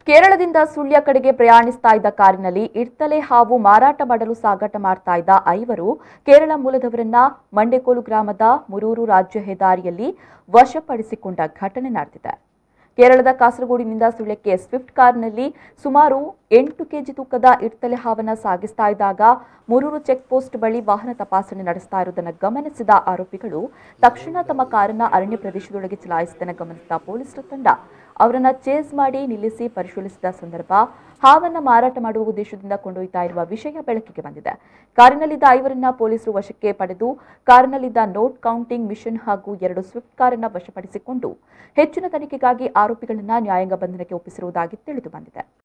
ಕೇರಳದಿಂದ ಸುಳ್ಯ ಕಡೆಗೆ ಪ್ರಯಾಣಿಸ್ತಾ ಇದ್ದ ಕಾರಿನಲ್ಲಿ ಇರ್ತಲೆ ಹಾವು ಮಾರಾಟ ಮಾಡಲು ಸಾಗಾಟ ಮಾಡ್ತಾ ಇದ್ದ ಐವರು ಕೇರಳ ಮೂಲದವರನ್ನ ಮಂಡೆಕೋಲು ಗ್ರಾಮದ ಮುರೂರು ರಾಜ್ಯ ಹೆದ್ದಾರಿಯಲ್ಲಿ ವಶಪಡಿಸಿಕೊಂಡ ಘಟನೆ ನಡೆದಿದೆ. ಕೇರಳದ ಕಾಸರಗೋಡಿನಿಂದ ಸುಳ್ಯಕ್ಕೆ ಸ್ವಿಫ್ಟ್ ಕಾರ್ನಲ್ಲಿ ಸುಮಾರು 8 ಕೆಜಿ ತೂಕದ ಇರ್ತಲೆ ಹಾವನ್ನು ಸಾಗಿಸ್ತಾ ಇದ್ದಾಗ ಮುರೂರು ಚೆಕ್ ಪೋಸ್ಟ್ ಬಳಿ ವಾಹನ ತಪಾಸಣೆ ನಡೆಸ್ತಾ ಇರುವುದನ್ನು ಗಮನಿಸಿದ ಆರೋಪಿಗಳು ತಕ್ಷಣ ತಮ್ಮ ಕಾರನ್ನ ಅರಣ್ಯ ಪ್ರದೇಶದೊಳಗೆ ಚಲಾಯಿಸಿದ್ದನ್ನು ಗಮನಿಸಿದ ಪೊಲೀಸರ ತಂಡ ಅವರನ್ನ ಚೇಸ್ ಮಾಡಿ ನಿಲ್ಲಿಸಿ ಪರಿಶೀಲಿಸಿದ ಸಂದರ್ಭ ಹಾವನ್ನ ಮಾರಾಟ ಮಾಡುವ ಉದ್ದೇಶದಿಂದ ಕೊಂಡೊಯ್ತಾ ಇರುವ ವಿಷಯ ಬೆಳಕಿಗೆ ಬಂದಿದೆ. ಕಾರಿನಲ್ಲಿದ್ದ ಐವರನ್ನ ಪೊಲೀಸರು ವಶಕ್ಕೆ ಪಡೆದು ಕಾರಿನಲ್ಲಿದ್ದ ನೋಟ್ ಕೌಂಟಿಂಗ್ ಮಿಷನ್ ಹಾಗೂ 2 ಸ್ವಿಫ್ಟ್ ಕಾರನ್ನ ವಶಪಡಿಸಿಕೊಂಡು ಹೆಚ್ಚಿನ ತನಿಖೆಗಾಗಿ ಆರೋಪಿಗಳನ್ನ ನ್ಯಾಯಾಂಗ ಬಂಧನಕ್ಕೆ ಒಪ್ಪಿಸಿರುವುದಾಗಿ ತಿಳಿದು ಬಂದಿದೆ.